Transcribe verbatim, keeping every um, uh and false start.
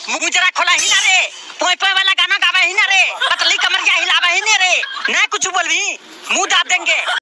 मुंह जरा खोला ही ना रे, पोय पोय वाला गाना गावे ही ना रे, पतली कमरिया हिलावे ही ना रे, ना कुछ बोलबी मुंह दाब देंगे।